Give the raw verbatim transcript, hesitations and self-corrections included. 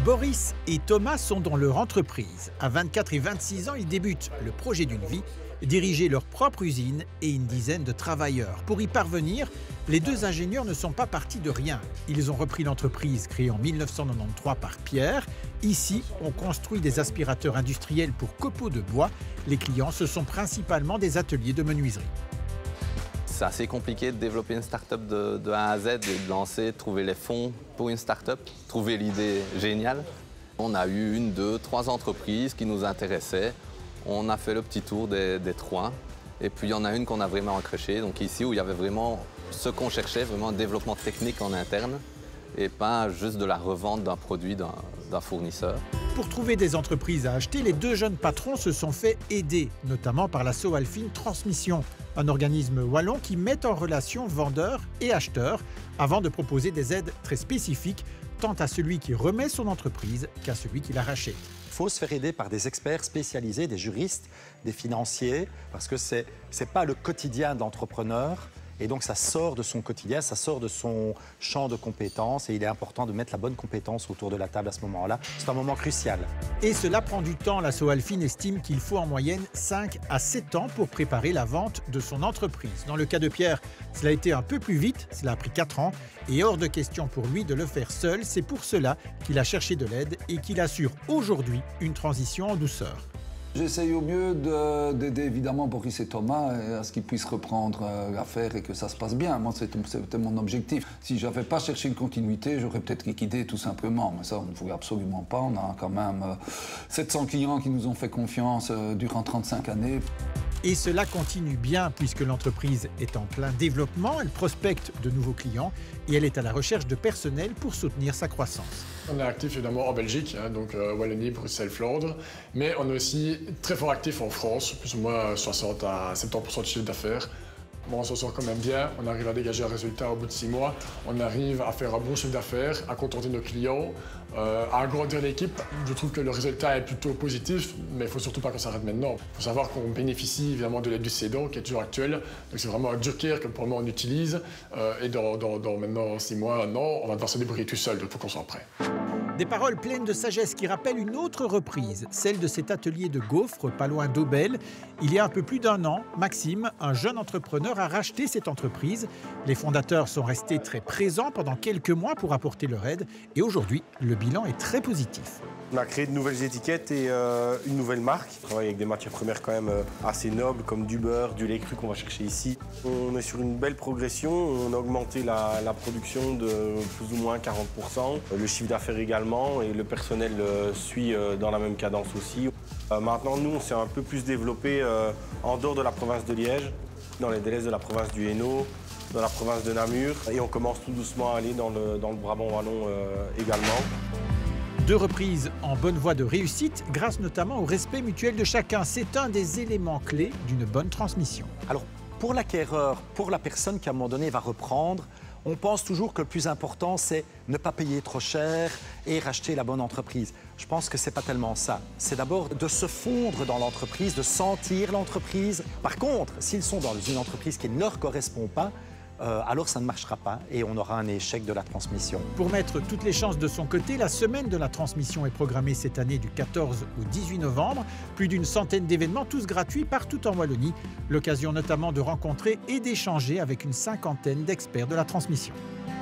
Boris et Thomas sont dans leur entreprise. À vingt-quatre et vingt-six ans, ils débutent le projet d'une vie, diriger leur propre usine et une dizaine de travailleurs. Pour y parvenir, les deux ingénieurs ne sont pas partis de rien. Ils ont repris l'entreprise créée en mille neuf cent quatre-vingt-treize par Pierre. Ici, on construit des aspirateurs industriels pour copeaux de bois. Les clients, ce sont principalement des ateliers de menuiserie. C'est assez compliqué de développer une start-up de, de A à Z et de lancer, de trouver les fonds pour une start-up, trouver l'idée géniale. On a eu une, deux, trois entreprises qui nous intéressaient. On a fait le petit tour des, des trois. Et puis il y en a une qu'on a vraiment accrochée. Donc ici où il y avait vraiment ce qu'on cherchait, vraiment un développement technique en interne et pas juste de la revente d'un produit d'un, d'un fournisseur. Pour trouver des entreprises à acheter, les deux jeunes patrons se sont fait aider, notamment par la Soalfine Transmission, un organisme wallon qui met en relation vendeurs et acheteurs avant de proposer des aides très spécifiques, tant à celui qui remet son entreprise qu'à celui qui la rachète. Il faut se faire aider par des experts spécialisés, des juristes, des financiers, parce que ce n'est pas le quotidien de l'entrepreneur. Et donc, ça sort de son quotidien, ça sort de son champ de compétences et il est important de mettre la bonne compétence autour de la table à ce moment-là. C'est un moment crucial. Et cela prend du temps. La Soalfine estime qu'il faut en moyenne cinq à sept ans pour préparer la vente de son entreprise. Dans le cas de Pierre, cela a été un peu plus vite, cela a pris quatre ans et hors de question pour lui de le faire seul. C'est pour cela qu'il a cherché de l'aide et qu'il assure aujourd'hui une transition en douceur. J'essaye au mieux d'aider évidemment Boris et Thomas à ce qu'ils puissent reprendre l'affaire et que ça se passe bien. Moi, c'était mon objectif. Si je n'avais pas cherché une continuité, j'aurais peut-être liquidé tout simplement. Mais ça, on ne voulait absolument pas. On a quand même sept cents clients qui nous ont fait confiance durant trente-cinq années. Et cela continue bien puisque l'entreprise est en plein développement, elle prospecte de nouveaux clients et elle est à la recherche de personnel pour soutenir sa croissance. On est actif évidemment en Belgique, hein, donc euh, Wallonie, Bruxelles, Flandre, mais on est aussi très fort actif en France, plus ou moins soixante à soixante-dix pour cent de chiffre d'affaires. Bon, on s'en sort quand même bien, on arrive à dégager un résultat au bout de six mois, on arrive à faire un bon chiffre d'affaires, à contenter nos clients, euh, à agrandir l'équipe. Je trouve que le résultat est plutôt positif, mais il ne faut surtout pas qu'on s'arrête maintenant. Il faut savoir qu'on bénéficie évidemment de l'aide du Cédant qui est toujours actuelle, donc c'est vraiment un joker que pour le moment on utilise, euh, et dans, dans, dans maintenant six mois, un an, on va devoir se débrouiller tout seul, donc il faut qu'on soit prêt. Des paroles pleines de sagesse qui rappellent une autre reprise, celle de cet atelier de gaufres pas loin d'Aubel. Il y a un peu plus d'un an, Maxime, un jeune entrepreneur, a racheté cette entreprise. Les fondateurs sont restés très présents pendant quelques mois pour apporter leur aide et aujourd'hui, le bilan est très positif. On a créé de nouvelles étiquettes et euh, une nouvelle marque. On travaille avec des matières premières quand même euh, assez nobles comme du beurre, du lait cru qu'on va chercher ici. On est sur une belle progression, on a augmenté la, la production de plus ou moins quarante pour cent, le chiffre d'affaires également et le personnel euh, suit euh, dans la même cadence aussi. Euh, maintenant, nous, on s'est un peu plus développé euh, en dehors de la province de Liège, dans les délaisses de la province du Hainaut, dans la province de Namur et on commence tout doucement à aller dans le, dans le Brabant wallon euh, également. Deux reprises en bonne voie de réussite, grâce notamment au respect mutuel de chacun. C'est un des éléments clés d'une bonne transmission. Alors, pour l'acquéreur, pour la personne qui à un moment donné va reprendre, on pense toujours que le plus important, c'est ne pas payer trop cher et racheter la bonne entreprise. Je pense que ce n'est pas tellement ça. C'est d'abord de se fondre dans l'entreprise, de sentir l'entreprise. Par contre, s'ils sont dans une entreprise qui ne leur correspond pas, Euh, alors ça ne marchera pas et on aura un échec de la transmission. Pour mettre toutes les chances de son côté, la semaine de la transmission est programmée cette année du quatorze au dix-huit novembre. Plus d'une centaine d'événements, tous gratuits partout en Wallonie. L'occasion notamment de rencontrer et d'échanger avec une cinquantaine d'experts de la transmission.